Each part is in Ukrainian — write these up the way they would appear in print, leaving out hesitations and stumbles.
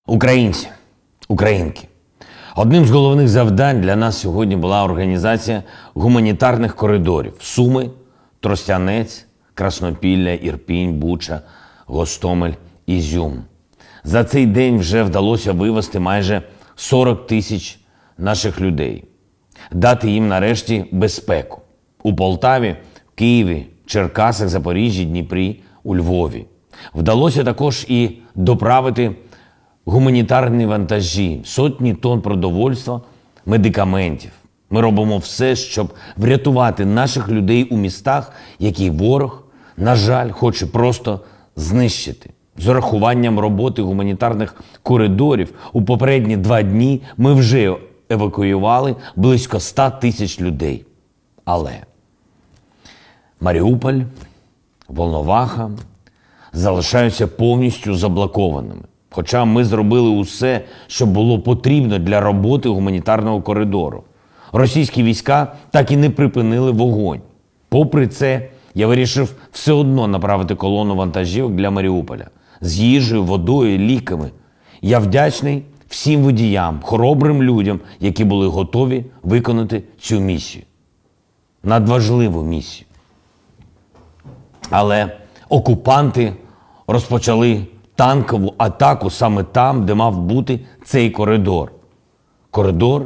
Українці, українки, одним з головних завдань для нас сьогодні була організація гуманітарних коридорів Суми, Тростянець, Краснопілля, Ірпінь, Буча, Гостомель, Ізюм. За цей день вже вдалося вивезти майже 40 тисяч наших людей, дати їм нарешті безпеку у Полтаві, Києві, Черкасах, Запоріжжі, Дніпрі, у Львові. Вдалося також і доправити гуманітарні вантажі, сотні тонн продовольства, медикаментів. Ми робимо все, щоб врятувати наших людей у містах, які ворог, на жаль, хоче просто знищити. З урахуванням роботи гуманітарних коридорів у попередні 2 дні ми вже евакуювали близько 100 тисяч людей. Але Маріуполь, Волноваха залишаються повністю заблокованими. Хоча ми зробили усе, що було потрібно для роботи гуманітарного коридору. Російські війська так і не припинили вогонь. Попри це, я вирішив все одно направити колону вантажівок для Маріуполя. З їжею, водою, ліками. Я вдячний всім водіям, хоробрим людям, які були готові виконати цю місію. Надважливу місію. Але окупанти розпочали танкову атаку саме там, де мав бути цей коридор. Коридор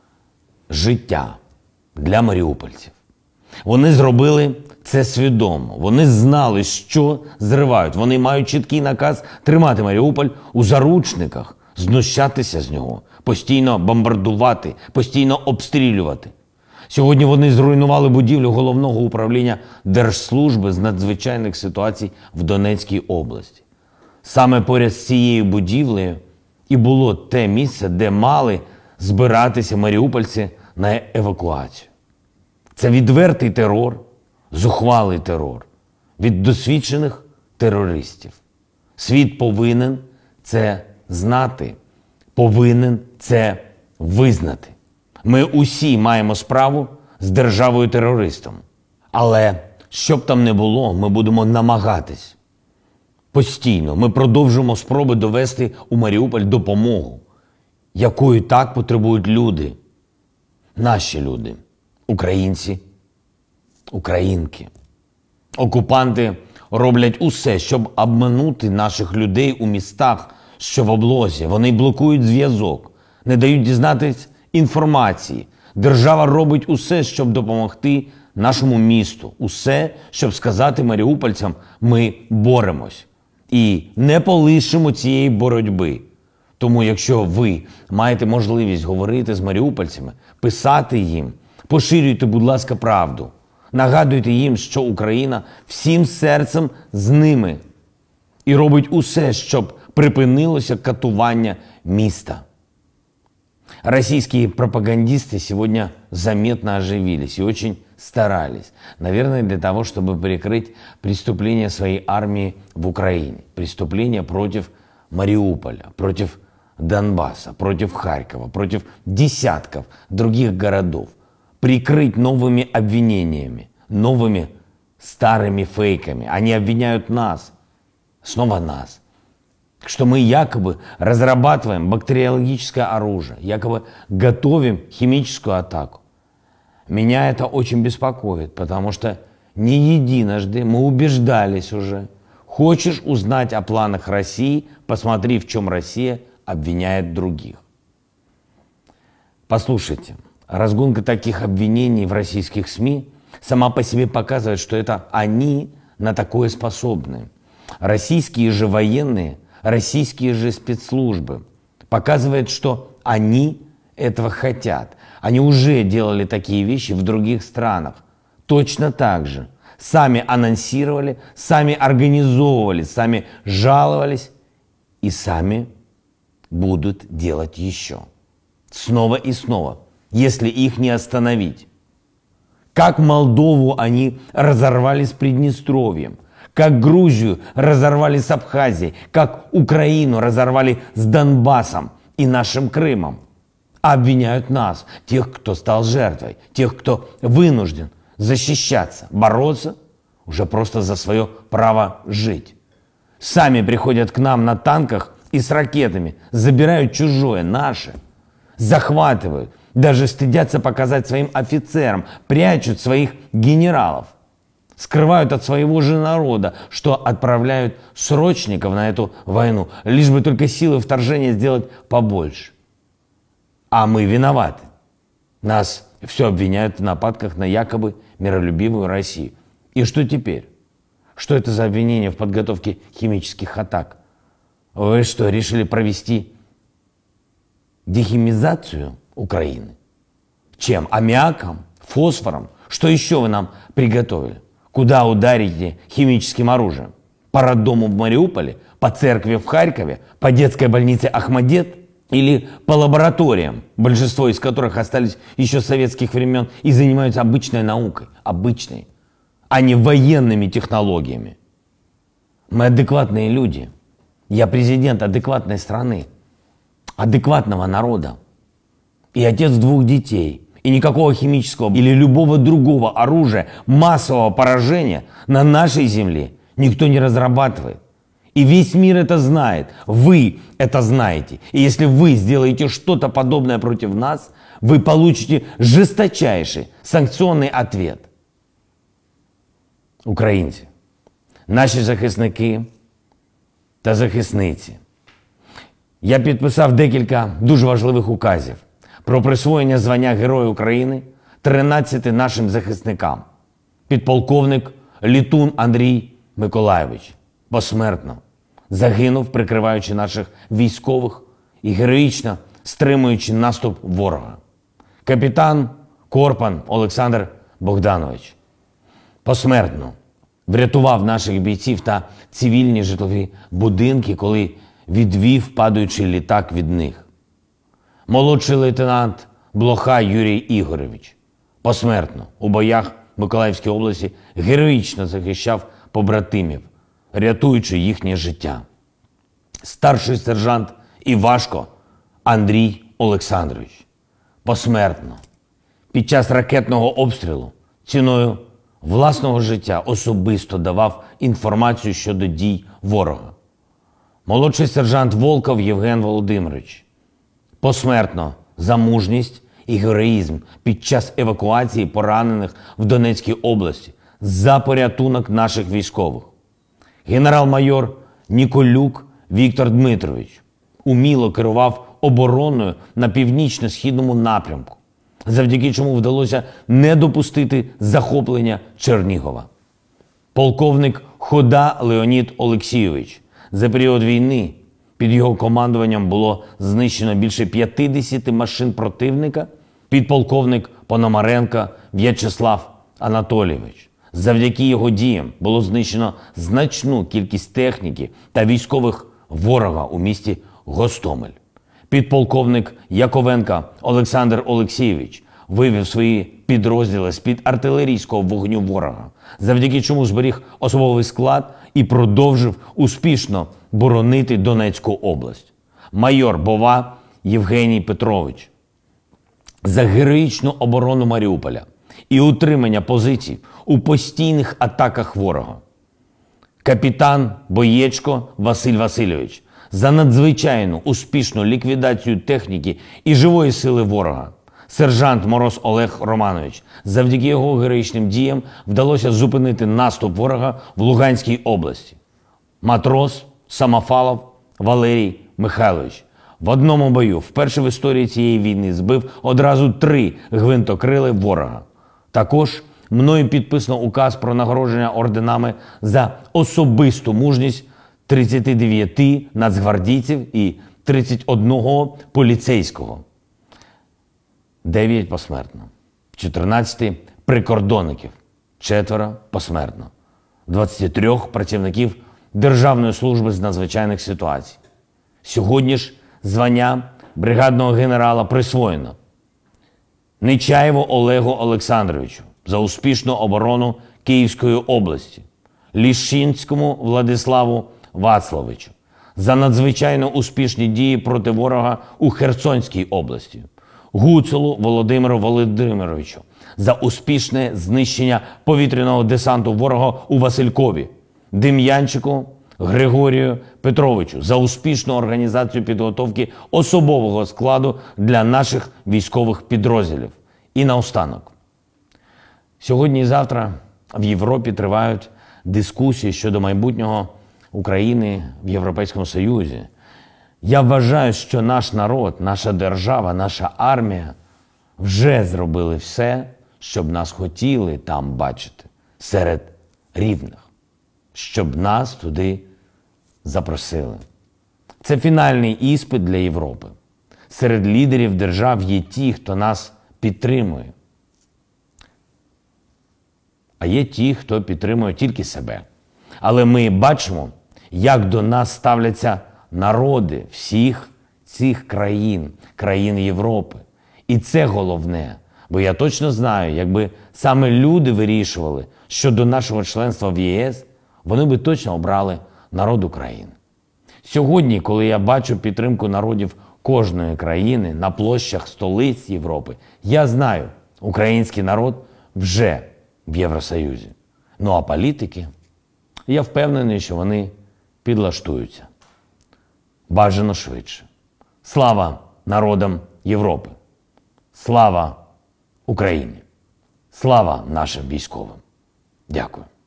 життя для маріупольців. Вони зробили це свідомо. Вони знали, що зривають. Вони мають чіткий наказ тримати Маріуполь у заручниках, знущатися з нього, постійно бомбардувати, постійно обстрілювати. Сьогодні вони зруйнували будівлю Головного управління Держслужби з надзвичайних ситуацій в Донецькій області. Саме поряд з цією будівлею і було те місце, де мали збиратися маріупольці на евакуацію. Це відвертий терор, зухвалий терор від досвідчених терористів. Світ повинен це знати, повинен це визнати. Ми усі маємо справу з державою-терористом. Але, що б там не було, ми будемо намагатись. Постійно ми продовжуємо спроби довести у Маріуполь допомогу, якої так потребують люди. Наші люди. Українці, українки. Окупанти роблять усе, щоб обманути наших людей у містах, що в облозі. Вони блокують зв'язок, не дають дізнатись інформації. Держава робить усе, щоб допомогти нашому місту. Усе, щоб сказати маріупольцям, ми боремось. І не полишимо цієї боротьби. Тому якщо ви маєте можливість говорити з маріупольцями, писати їм, поширюйте, будь ласка, правду. Нагадуйте їм, що Україна всім серцем з ними. І робить усе, щоб припинилося катування міста. Российские пропагандисты сегодня заметно оживились и очень старались. Наверное, для того, чтобы прикрыть преступления своей армии в Украине. Преступления против Мариуполя, против Донбасса, против Харькова, против десятков других городов. Прикрыть новыми обвинениями, новыми старыми фейками. Они обвиняют нас, снова нас. Что мы якобы разрабатываем бактериологическое оружие, якобы готовим химическую атаку. Меня это очень беспокоит, потому что не единожды мы убеждались уже. Хочешь узнать о планах России, посмотри, в чем Россия обвиняет других. Послушайте, разгонка таких обвинений в российских СМИ сама по себе показывает, что это они на такое способны. Российские же военные, российские же спецслужбы показывают, что они этого хотят. Они уже делали такие вещи в других странах. Точно так же. Сами анонсировали, сами организовывали, сами жаловались и сами будут делать еще. Снова и снова, если их не остановить. Как Молдову они разорвали с Приднестровьем, как Грузию разорвали с Абхазией, как Украину разорвали с Донбассом и нашим Крымом. Обвиняют нас, тех, кто стал жертвой, тех, кто вынужден защищаться, бороться уже просто за свое право жить. Сами приходят к нам на танках и с ракетами забирают чужое, наше, захватывают, даже стыдятся показать своим офицерам, прячут своих генералов, скрывают от своего же народа, что отправляют срочников на эту войну, лишь бы только силы вторжения сделать побольше. А мы виноваты. Нас все обвиняют в нападках на якобы миролюбивую Россию. И что теперь? Что это за обвинение в подготовке химических атак? Вы что, решили провести дехимизацию Украины? Чем? Аммиаком? Фосфором? Что еще вы нам приготовили? Куда ударите химическим оружием? По роддому в Мариуполе? По церкви в Харькове? По детской больнице Ахмадет? Или по лабораториям, большинство из которых остались еще с советских времен и занимаются обычной наукой, обычной, а не военными технологиями? Мы адекватные люди. Я президент адекватной страны, адекватного народа. И отец 2 детей. И никакого химического или любого другого оружия массового поражения на нашей земле никто не разрабатывает. И весь мир это знает. Вы это знаете. И если вы сделаете что-то подобное против нас, вы получите жесточайший санкціонний ответ. Українці, наші захисники та захисниці, я підписав декілька дуже важливих указів про присвоєння звання Героя України 13 нашим захисникам. Підполковник Літун Андрій Миколайович посмертно загинув, прикриваючи наших військових і героїчно стримуючи наступ ворога. Капітан Корпан Олександр Богданович посмертно врятував наших бійців та цивільні житлові будинки, коли відвів падаючий літак від них. Молодший лейтенант Блоха Юрій Ігорович посмертно у боях в Миколаївській області героїчно захищав побратимів, рятуючи їхнє життя. Старший сержант Івашко Андрій Олександрович посмертно під час ракетного обстрілу ціною власного життя особисто давав інформацію щодо дій ворога. Молодший сержант Волков Євген Володимирович посмертно за мужність і героїзм під час евакуації поранених в Донецькій області, за порятунок наших військових. Генерал-майор Ніколюк Віктор Дмитрович уміло керував обороною на північно-східному напрямку, завдяки чому вдалося не допустити захоплення Чернігова. Полковник Хода Леонід Олексійович. За період війни під його командуванням було знищено більше 50 машин противника. Підполковник Пономаренко В'ячеслав Анатолійович. Завдяки його діям було знищено значну кількість техніки та військових ворога у місті Гостомель. Підполковник Яковенко Олександр Олексійович вивів свої підрозділи з-під артилерійського вогню ворога, завдяки чому зберіг особовий склад і продовжив успішно боронити Донецьку область. Майор Бова Євгеній Петрович за героїчну оборону Маріуполя і утримання позицій у постійних атаках ворога. Капітан Боєчко Василь Васильович за надзвичайну успішну ліквідацію техніки і живої сили ворога. Сержант Мороз Олег Романович. Завдяки його героїчним діям вдалося зупинити наступ ворога в Луганській області. Матрос Самофалов Валерій Михайлович в одному бою вперше в історії цієї війни збив одразу 3 гвинтокрили ворога. Також мною підписано указ про нагородження орденами за особисту мужність 39 нацгвардійців і 31 поліцейського. 9 посмертно. 14 прикордонників. 4 посмертно. 23 працівників Державної служби з надзвичайних ситуацій. Сьогодні ж звання бригадного генерала присвоєно Нечаєву Олегу Олександровичу за успішну оборону Київської області, Ліщинському Владиславу Вацлавичу за надзвичайно успішні дії проти ворога у Херсонській області, Гуцулу Володимиру Володимировичу за успішне знищення повітряного десанту ворога у Василькові, Дем'янчику Григорію Петровичу за успішну організацію підготовки особового складу для наших військових підрозділів. І наостанок. Сьогодні і завтра в Європі тривають дискусії щодо майбутнього України в Європейському Союзі. Я вважаю, що наш народ, наша держава, наша армія вже зробили все, щоб нас хотіли там бачити серед рівних, щоб нас туди запросили. Це фінальний іспит для Європи. Серед лідерів держав є ті, хто нас підтримує. А є ті, хто підтримує тільки себе. Але ми бачимо, як до нас ставляться народи всіх цих країн, країн Європи. І це головне. Бо я точно знаю, якби саме люди вирішували щодо нашого членства в ЄС, вони би точно обрали народ України. Сьогодні, коли я бачу підтримку народів кожної країни на площах столиць Європи, я знаю, український народ вже в Євросоюзі. Ну а політики, я впевнений, що вони підлаштуються. Бажано швидше. Слава народам Європи! Слава Україні! Слава нашим військовим! Дякую.